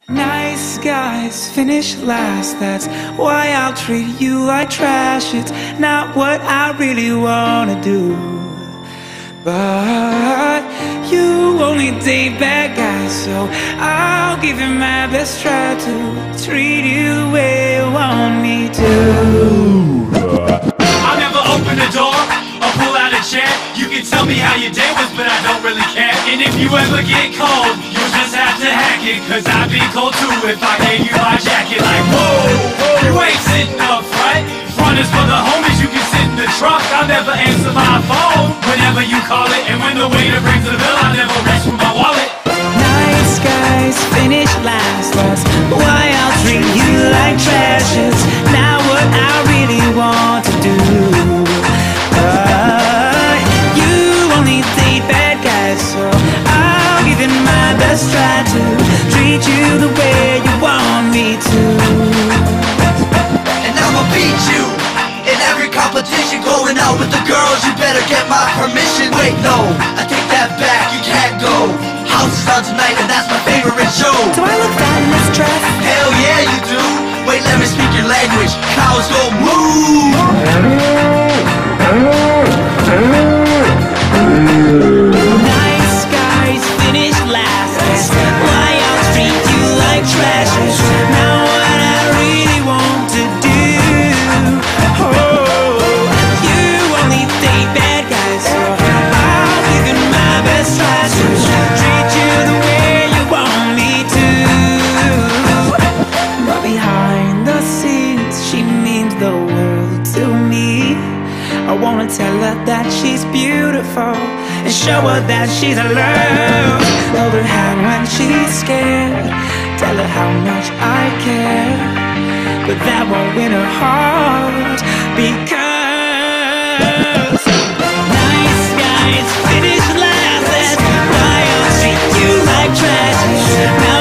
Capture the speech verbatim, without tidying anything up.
Nice guys finish last, that's why I'll treat you like trash. It's not what I really wanna do, but you only date bad guys, so I'll give it my best try to treat you the way you want me to. I'll never open the door or pull out a chair. You can tell me how your day was, but I don't really care. And if you ever get cold, you'll just have to hack it, cause I'd be cold too if I gave you my jacket. Like, whoa, you ain't sitting up front. Front is for the homies, you can sit in the trunk. I'll never answer my phone whenever you call it, and when the waiter brings the bill, I'll never reach for my wallet. Nice guys finish last, that's why I'll treat you like trash. It's not what I really want to do, but you only date bad guys, so I'll give it my best try to treat you the way you want me to. And I'ma beat you in every competition. Going out with the girls, you better get my permission. Wait, no, I take that back, you can't go. House is on tonight and that's my favorite show. Do I look fat in this dress? Hell yeah you do. Wait, let me speak your language. Cows go moo. Nice guys finish last, that's why I'll treat you like trash. It's not what I really want to do. Oh, you only date bad guys, so I'll give it my best try to treat you the way you want me to. But behind the scenes, she means the world to me. I wanna tell her that she's beautiful and show her that she's alone. Hold her hand when she's scared, tell her how much I care, but that won't win her heart, because nice guys finish last, that's why I'll treat you like trash.